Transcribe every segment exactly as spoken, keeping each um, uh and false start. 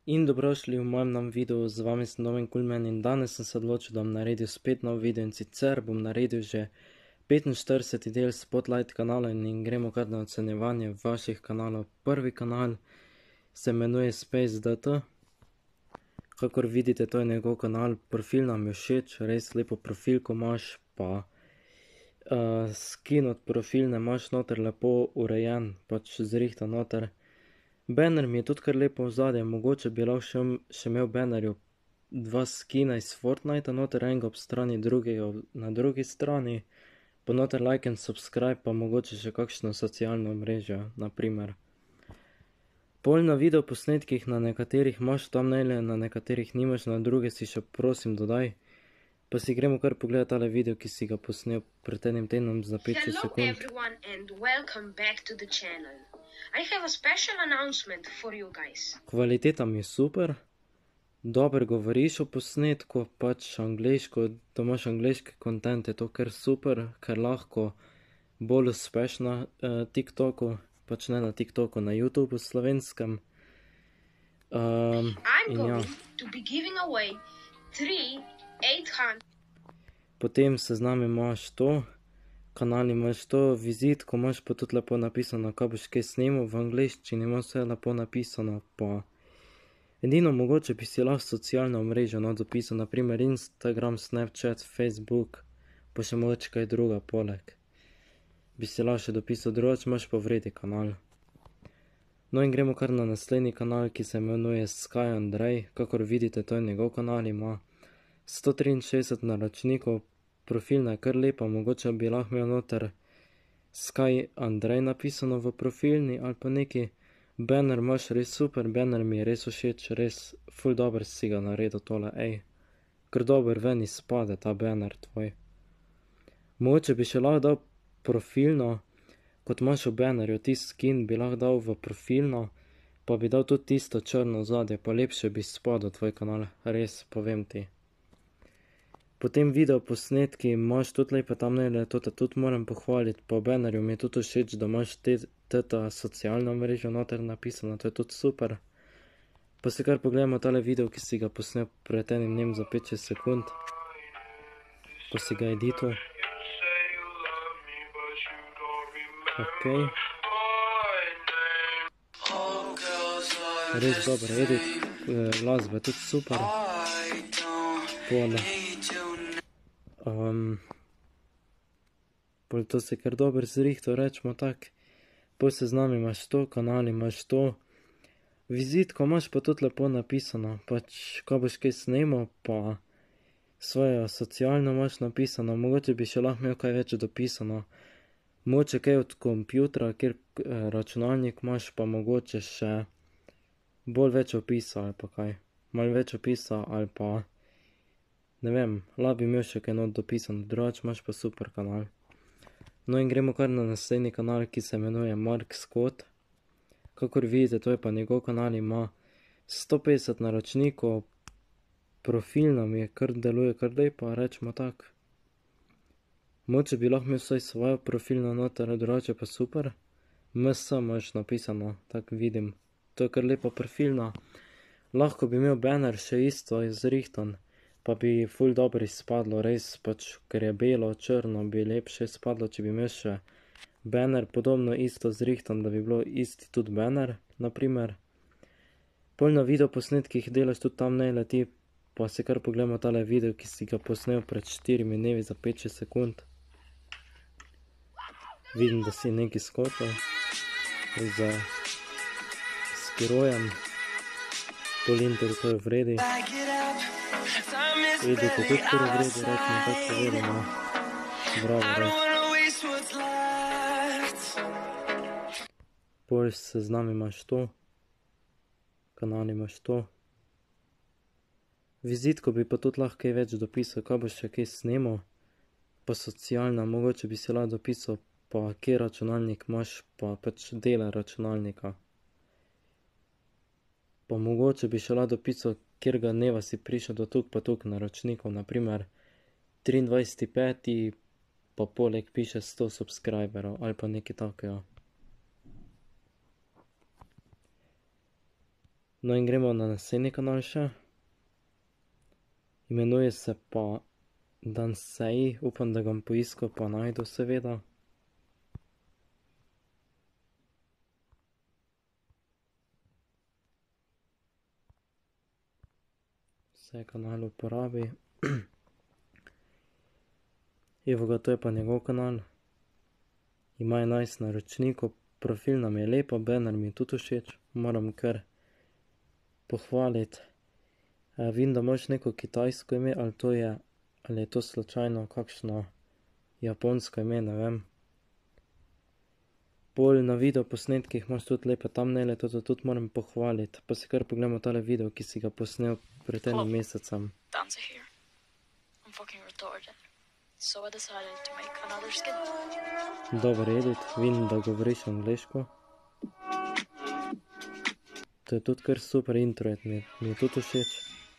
In dobrošli v mojem novem videu, z vami sem Domen Kulmen in danes sem se odločil, da bom naredil spet nov video in sicer bom naredil že petinštirideseti del Spotlight kanala in gremo kar na ocenjevanje vaših kanalov. Prvi kanal se imenuje SpaceDT. Kakor vidite, to je njegov kanal, profil nam je všeč, res lepo profilko imaš, pa uh, skin od profilne imaš noter lepo urejen, pač zrihta noter. Banner mi je tudi kar lepo v zadje, mogoče bi lahko še, še imel bannerju dva skina iz Fortnita noter, enega ob strani, drugega na drugi strani, pa noter like and subscribe, pa mogoče še kakšno socialno omrežje, naprimer. Pol na video posnetkih na nekaterih imaš thumbnaile, na nekaterih nimaš, na druge si še prosim dodaj. Pa si gremo kar pogledati tale video, ki si ga posnel pred enim tednom za pet sekund. Hello everyone and welcome back to the channel. I have a special announcement for you guys. Kvaliteta mi je super, dobro govoriš o posnetku, pač angleško, da imaš angleški content, je to kar super, ker lahko bolj uspeš na uh, TikToku, pač ne na TikToku, na YouTubeu slovenskem. Um, I'm in going ja. to be giving away three eight hundred. Potem seznam imaš to, kanal imaš to, vizitko imaš pa tudi lepo napisano, kaj boš kaj snemal, v angleščini imaš vse lepo napisano, pa edino mogoče bi si lahko socialno omrežje no dopisal, naprimer Instagram, Snapchat, Facebook, pa še mogoče kaj druga poleg. Bi si lahko še dopisal, drugače imaš pa vredi kanal. No in gremo kar na naslednji kanal, ki se imenuje Sky Andrej, kakor vidite, to je njegov kanal, ima sto triinšestdeset naročnikov, profilna je kar lepa, mogoče bi lahko imel noter Sky Andrej napisano v profilni ali pa neki. Banner imaš res super, banner mi je res všeč, res ful dober si ga naredil tole, ej. Ker dober ven izpade ta banner tvoj. Mogoče bi še lahko dal profilno, kot imaš v bannerju, tisti skin bi lahko dal v profilno, pa bi dal tudi tisto črno zadje, pa lepše bi izpadel tvoj kanal, res, povem ti. Potem video posnetki, imaš tudi lepe thumbnaile, to te tudi moram pohvaliti, po bannerju mi je tudi všeč, da imaš te, teta socialna mreža noter napisana, to je tudi super. Pa si kar pogledamo tale video, ki si ga posnel pred enim dnem za pet šest sekund, ko si ga editil. Ok. Res dober edit, glasba je tudi super. Pole. Um, pol to se kar dober zrihto, rečemo tak. Pol seznam imaš to, kanal imaš to. Vizitko imaš pa tudi lepo napisano, pač ko boš kaj snemal, pa svojo socialno imaš napisano, mogoče bi še lahko imel kaj več dopisano. Mogoče kaj od kompjutra, kjer eh, računalnik imaš, pa mogoče še bolj več opisa ali pa kaj. Malo več opisa ali pa ne vem, lahko bi imel še kaj not dopisano, drugače imaš pa super kanal. No in gremo kar na naslednji kanal, ki se imenuje Mark Scott. Kakor vidite, to je pa njegov kanal, ima sto petdeset naročnikov, profil nam je kar deluje kar lepa, rečemo tak. Mogoče bi lahko imel vsaj svojo profilno noter, drugače pa super. M S imaš napisano, tak vidim, to je kar lepa profilna. Lahko bi imel banner še isto izrihtan, pa bi ful dobro izpadlo, res, pač, ker je belo, črno, bi lepše izpadlo, če bi imel še banner, podobno isto zrihtan, da bi bilo isti tudi banner, naprimer. Pol na video posnetkih delaš tudi thumbnaile ti, pa si kar pogledamo tale video, ki si ga posnel pred štirimi dnevi za pet šest sekund. Vidim, da si nekaj skočil, za skirojem, pol inter to je vredi. Vidite, tudi kar vredi, rečemo tako povedano. Bravo, res. Pol seznam imaš to, kanal imaš to. Vizitko bi pa tudi lahko kaj več dopisal, kaj boš še kaj snemal, pa socialna, mogoče bi si lahko dopisal, pa kje računalnik imaš, pa pač dele računalnika. Pa mogoče bi še lahko dopisal, kjer ga dneva si prišel do tuk pa tuk naročnikov, naprimer triindvajseti peti, pa poleg piše sto subscriberov, ali pa nekaj takega. No in gremo na naslednji kanal še. Imenuje se pa Dansei, upam, da ga bom poiskal, pa najdu seveda. Vse kanal uporabi. Evo ga, to je pa njegov kanal. Ima enajst naročnikov, profil nam je lepa, banner mi je tudi všeč, moram kar pohvaliti. E, vidim, da imaš neko kitajsko ime, ali to je, ali je to slučajno kakšno japonsko ime, ne vem. Bolj na video posnetkih imaš tudi lepe thumbnaile, to tudi moram pohvaliti. Pa si kar pogledamo tale video, ki si ga posnel pred enim mesecem. Dober edit, vidim, da govoriš angleško. To je tudi kar super intro, mi, mi je tudi všeč.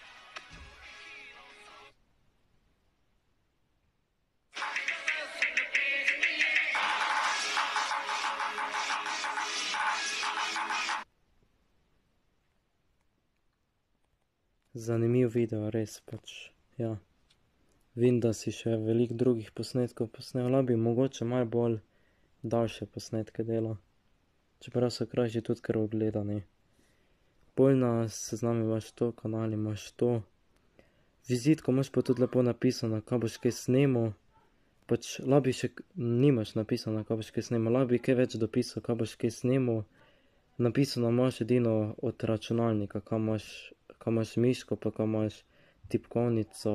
Zanimiv video, res pač, ja. Vidim, da si še veliko drugih posnetkov posnel, lahko bi mogoče malo bolj daljše posnetke delal. Čeprav so krajši tudi kar ogledani. Bolj na seznamu imaš to, kanal imaš to. Vizitko imaš pa tudi lepo napisano, kaj boš kaj snemal. Pač lahko bi še, nimaš napisano, kaj boš kaj snemal, lahko bi kaj več dopisal, kaj boš kaj snemal. Napisano imaš edino od računalnika, kaj imaš, kaj imaš miško, pa kaj imaš tipkovnico,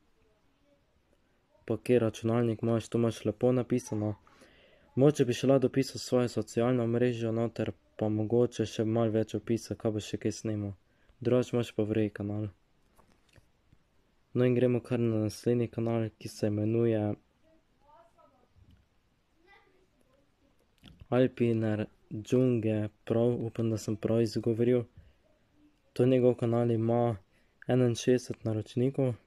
pa kje računalnik imaš, to imaš lepo napisano. Mogoče bi še lahko dopisal svoje socialno mrežo noter, pa mogoče še malo več opisal, kaj boš še kaj snemal. Drugače imaš pa v reji kanal. No in gremo kar na naslednji kanal, ki se imenuje Alpiner Džunge Pro, upam, da sem prav izgovoril. To njegov kanal ima enainšestdeset naročnikov.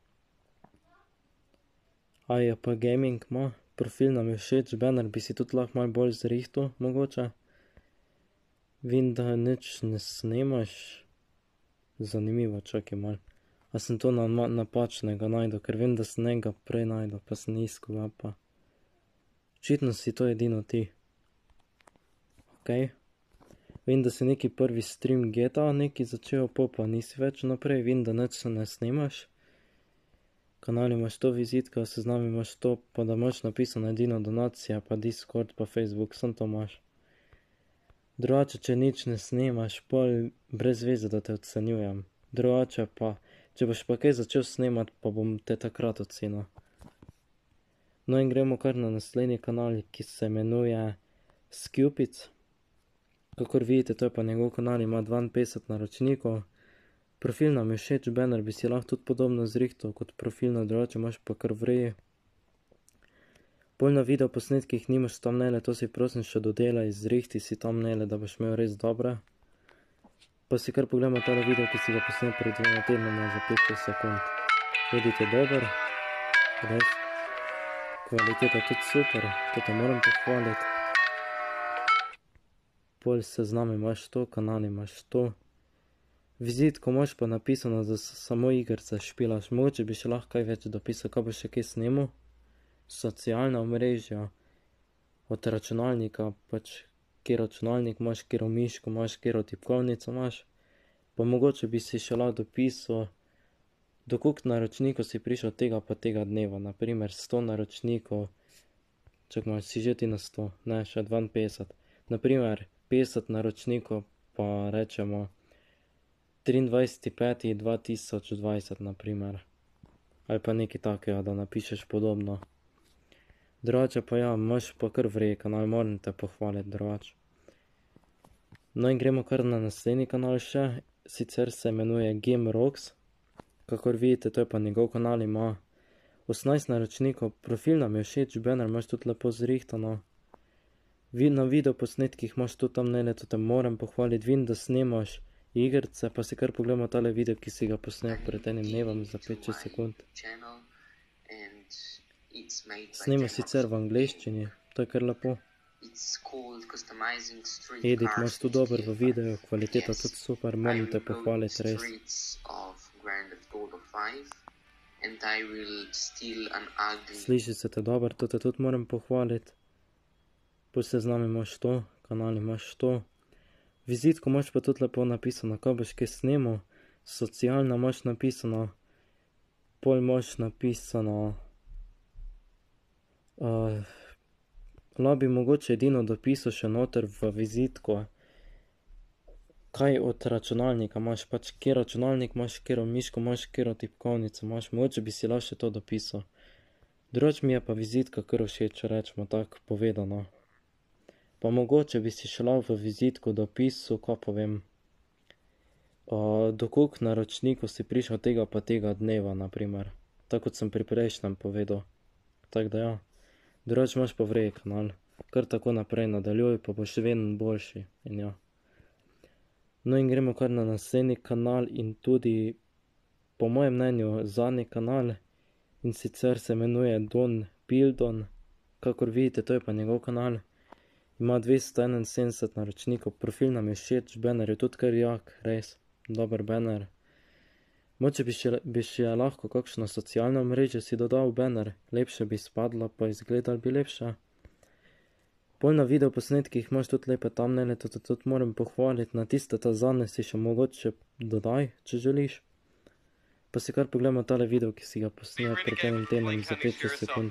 A J P Gaming ima, profil nam je všeč, banner bi si tudi lahko malo bolj zrihtal, mogoče. Vidim, da nič ne snemaš. Zanimivo, čakaj malo. A sem to na, napačnega najdel, ker vem, da sem njega prej najdel, pa sem iskal ga pa. Očitno si to edino ti. Okej. Vem, da si neki prvi stream G T A neki začel, po pa nisi več naprej, vem, da nič se ne snemaš. Kanal imaš to, vizitka, seznam imaš to, pa da imaš napisano edino donacija, pa Discord, pa Facebook, sem to imaš. Drugače, če nič ne snemaš, pol brez veze, da te ocenjujem. Drugače pa, če boš pa kaj začel snemati, pa bom te takrat ocenil. No in gremo kar na naslednji kanal, ki se imenuje Scupic. Kakor vidite, to je pa njegov kanal, ima dvainpetdeset naročnikov. Profil nam je všeč, banner bi si lahko tudi podobno zrihtal kot profilno, drugače imaš pa kar v reji. Bolj na video posnetkih nimaš thumbnaile, to si prosim še dodelaj, zrihti si thumbnaile, da boš imel res dobre. Pa si kar pogledamo tale video, ki si ga posnel pred dvema tednoma za pet sekund. Edit je dober, res. Kvaliteta tudi super, to te moram pohvaliti. Bolj seznam imaš to, kanal imaš to. Vizitko imaš pa napisano, da samo igrice špilaš, mogoče bi še lahko kaj več dopisal, kaj boš še kaj snemal. Socialna omrežja, od računalnika, pač kjer računalnik imaš, kjer miško imaš, kjer tipkovnico imaš. Pa mogoče bi si še lahko dopisal, do koliko naročnikov si prišel tega pa tega dneva, naprimer sto naročnikov, čak imaš si že ti na sto, ne, še dvainpetdeset. Naprimer petdeset naročnikov pa rečemo triindvajseti peti dva tisoč dvajset, naprimer. Ali pa nekaj takega, da napišeš podobno. Drugače pa ja, imaš pa kar v reji kanal, moram te pohvaliti drugače. No in gremo kar na naslednji kanal še, sicer se imenuje GameRox. Kakor vidite, to je pa njegov kanal, ima osemnajst naročnikov, profil nam je všeč, banner imaš tudi lepo zrihtano. Na video posnetkih imaš tudi thumbnaile, to te moram pohvaliti, vidim, da snemaš igrice, pa si kar pogledamo tale video, ki si ga posnel pred enim dnevom za pet šest sekund. Snema sicer v angleščini, to je kar lepo. Edit imaš tu dober v videu, kvaliteta tudi super, moram te pohvaliti res. Sliši se te dober, to te tudi moram pohvaliti. Po seznam imaš to, kanal imaš to. Vizitko imaš pa tudi lepo napisano, kaj boš kaj snemal. Socialna imaš napisano. Pol imaš napisano. Uh, La bi mogoče edino dopisal še noter v vizitko. Kaj od računalnika imaš, pač kje računalnik imaš, kjero miško imaš, kjero tipkovnico imaš. Mogoče bi si lahko še to dopisal. Drugače mi je pa vizitka kar všeč, rečemo tako povedano. Pa mogoče bi si še lahko v vizitko dopisal, kaj povem. Uh, do koliko naročnikov si prišel tega pa tega dneva, naprimer. Tako kot sem pri prejšnjem povedal. Tako da ja. Drugače imaš pa v redu kanal. Kar tako naprej nadaljuj, pa boš vedno boljši. In ja. No in gremo kar na naslednji kanal in tudi po mojem mnenju zadnji kanal. In sicer se imenuje Don Bildon. Kakor vidite, to je pa njegov kanal. Ima dvesto enainsedemdeset naročnikov. Profil nam je všeč, banner je tudi kar jak, res. Dober banner. Moče bi še, bi še lahko kakšno socialno mrežo si dodal banner. Lepše bi spadla, pa izgledal bi lepše. Pol na video posnetkih imaš tudi lepe thumbnaile, to te tudi moram pohvaliti. Na tiste ta zadnje si še mogoče dodaj, če želiš. Pa si kar pogledamo tale video, ki si ga posnel pred enim tednom za pet sekund.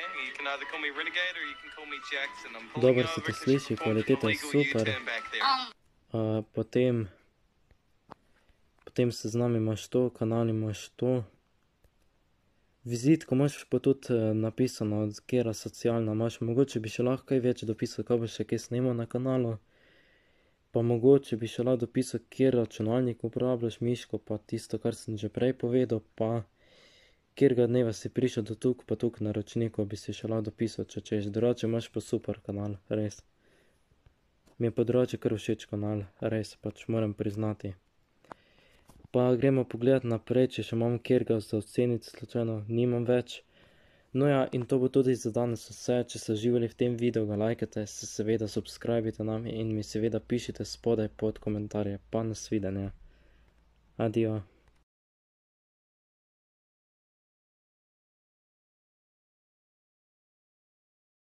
Dobro se te sliši, kvaliteta je super. Uh, potem... Potem seznam imaš to, kanal imaš to. Vizitko imaš pa tudi napisano, kjera socialna imaš. Mogoče bi še lahko kaj več dopisal, kaj boš še kaj snemal na kanalu. Pa mogoče bi še lahko dopisal, kjer računalnik uporabljaš, miško, pa tisto, kar sem že prej povedal. Pa kjerga dneva si prišel do tuk, pa tuk naročnikov bi si še lahko dopisal, če češ. Drugače imaš pa super kanal, res. Mi je pa drugače kar všeč kanal, res, pač moram priznati. Pa gremo pogledati naprej, če še imam kjerga za oceniti, slučajno nimam več. No ja, in to bo tudi za danes vse. Če ste uživali v tem videu, ga lajkajte, se seveda subscribite nam in mi seveda pišite spodaj pod komentarje. Pa nasvidenje. Adijo.